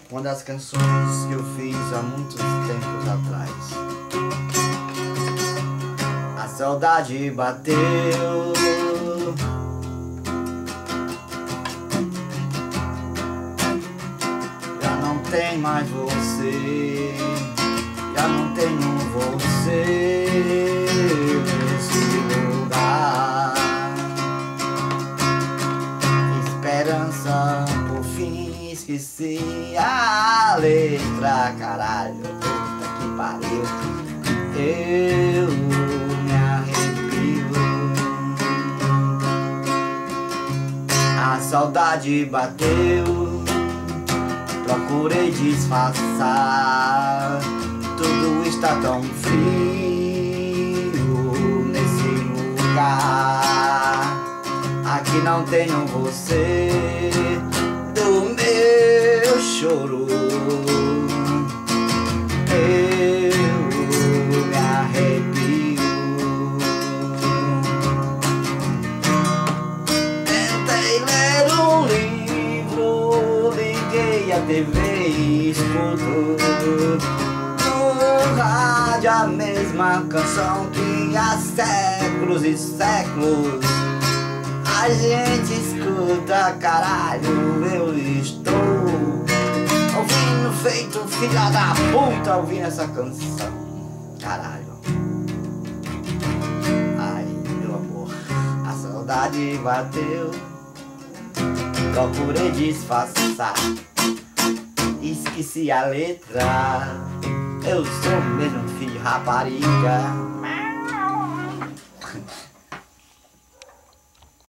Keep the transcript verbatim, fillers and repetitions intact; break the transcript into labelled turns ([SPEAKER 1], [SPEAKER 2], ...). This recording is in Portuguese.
[SPEAKER 1] Uma das canções que eu fiz há muitos tempos atrás. A saudade bateu, já não tem mais você, já não tenho você nesse lugar. Esperança, por fim esqueci a letra, caralho, puta que pariu. Eu me arrepio. A saudade bateu, procurei disfarçar, tudo está tão frio nesse lugar. Aqui não tenho você do meu choro. Eu me arrepio. Tentei ler um livro, liguei a T V e escuto no rádio a mesma canção que há séculos e séculos a gente escuta, caralho. Eu estou ouvindo feito filha da puta ouvindo essa canção, caralho. Ai, meu amor, a saudade bateu, procurei disfarçar, esqueci a letra. Eu sou mesmo filho de rapariga.